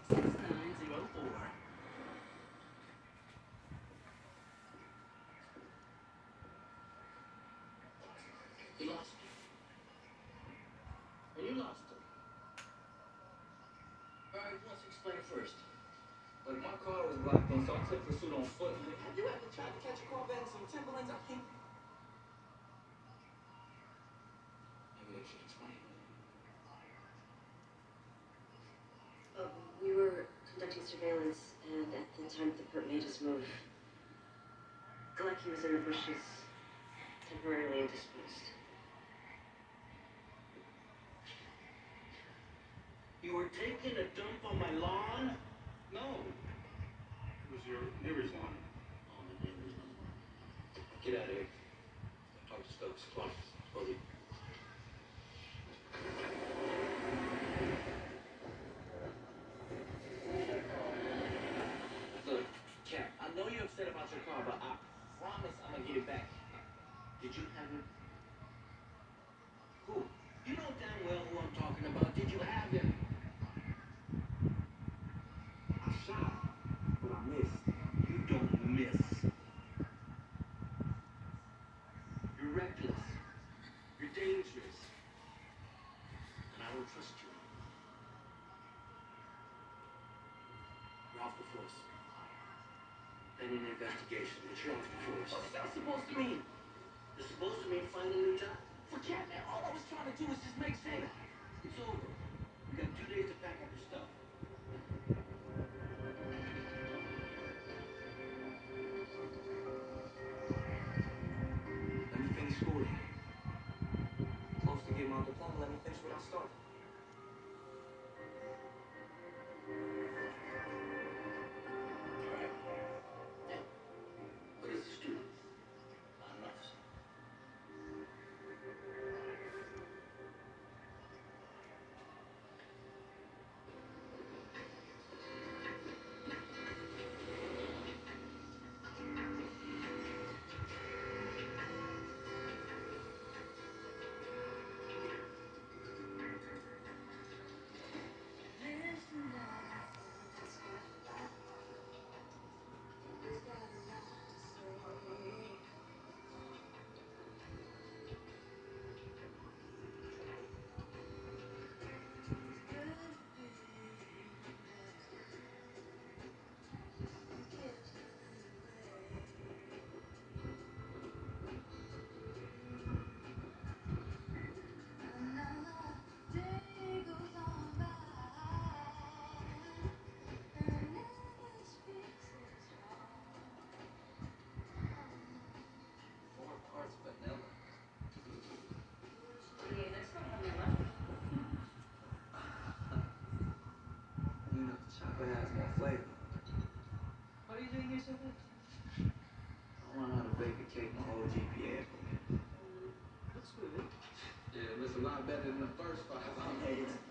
6904. He lost me. And you lost him. Alright, let's explain first. Like, my car was locked in, so I took pursuit on foot. Have you ever tried to catch a Corvette in some Timberlands? I think. Maybe I should explain. We were conducting surveillance, and at the time the perp made his move, Galecki was in her bushes, temporarily indisposed. You were taking a dump on my lawn? No. It was your neighbor's lawn. Oh, my neighbor's lawn. Get out of here. Talk to Stokes. Come on. Both of you. Look, Cap, I know you're upset about your car, but I promise I'm gonna get it back. Did you have him? Who? You know damn well who I'm talking about. Did you have him? I shot, but I missed. You don't miss. You're reckless. You're dangerous. And I don't trust you. You're off the force. Been in an investigation, but you're off the force. What's that supposed to mean? It's supposed to mean finding a new job? Forget that. All I was trying to do was just make sense. It's over. You got 2 days to pack up your stuff. Let me finish schooling. Close to getting my diploma, let me finish what I started. Alright. Yeah. But as a student, not enough. Chocolate has more flavor. What are you doing here so much? I learned how to bake a cake my whole GPA implemented. That's good. Yeah, it's a lot better than the first 5 I made.